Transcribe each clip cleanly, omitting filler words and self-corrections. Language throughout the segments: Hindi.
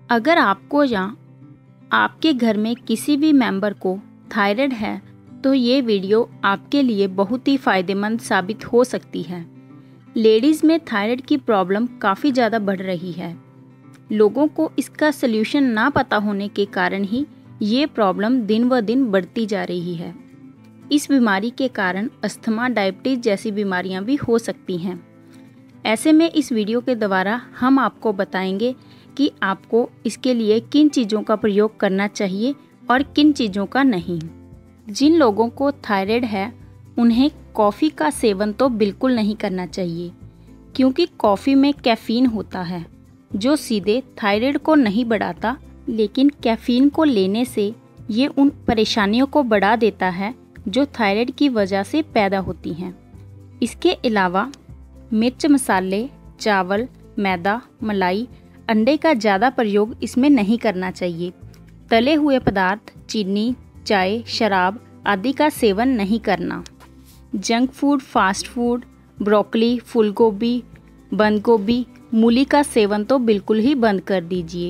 अगर आपको या आपके घर में किसी भी मेंबर को थायराइड है तो ये वीडियो आपके लिए बहुत ही फ़ायदेमंद साबित हो सकती है। लेडीज़ में थायराइड की प्रॉब्लम काफ़ी ज़्यादा बढ़ रही है। लोगों को इसका सल्यूशन ना पता होने के कारण ही ये प्रॉब्लम दिन व दिन बढ़ती जा रही है। इस बीमारी के कारण अस्थमा, डायबिटीज़ जैसी बीमारियां भी हो सकती हैं। ऐसे में इस वीडियो के द्वारा हम आपको बताएंगे कि आपको इसके लिए किन चीज़ों का प्रयोग करना चाहिए और किन चीज़ों का नहीं। जिन लोगों को थायराइड है उन्हें कॉफ़ी का सेवन तो बिल्कुल नहीं करना चाहिए, क्योंकि कॉफ़ी में कैफ़ीन होता है जो सीधे थायराइड को नहीं बढ़ाता, लेकिन कैफ़ीन को लेने से ये उन परेशानियों को बढ़ा देता है जो थायराइड की वजह से पैदा होती हैं। इसके अलावा मिर्च मसाले, चावल, मैदा, मलाई, अंडे का ज़्यादा प्रयोग इसमें नहीं करना चाहिए। तले हुए पदार्थ, चीनी, चाय, शराब आदि का सेवन नहीं करना। Junk food, fast food, broccoli, फूलगोभी, बंद गोभी, मूली का सेवन तो बिल्कुल ही बंद कर दीजिए।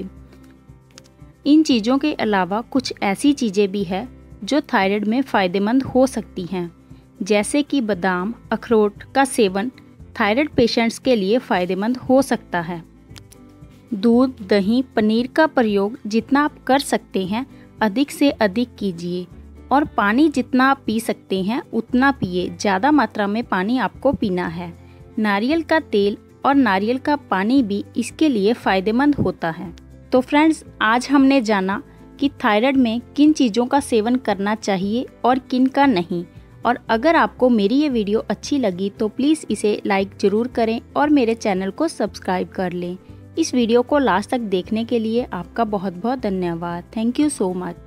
इन चीज़ों के अलावा कुछ ऐसी चीज़ें भी हैं जो थायराइड में फ़ायदेमंद हो सकती हैं, जैसे कि बादाम, अखरोट का सेवन थायराइड पेशेंट्स के लिए फ़ायदेमंद हो सकता है। दूध, दही, पनीर का प्रयोग जितना आप कर सकते हैं अधिक से अधिक कीजिए और पानी जितना आप पी सकते हैं उतना पिए। ज़्यादा मात्रा में पानी आपको पीना है। नारियल का तेल और नारियल का पानी भी इसके लिए फ़ायदेमंद होता है। तो फ्रेंड्स, आज हमने जाना कि थायराइड में किन चीज़ों का सेवन करना चाहिए और किन का नहीं। और अगर आपको मेरी ये वीडियो अच्छी लगी तो प्लीज़ इसे लाइक ज़रूर करें और मेरे चैनल को सब्सक्राइब कर लें। इस वीडियो को लास्ट तक देखने के लिए आपका बहुत बहुत धन्यवाद। Thank you so much.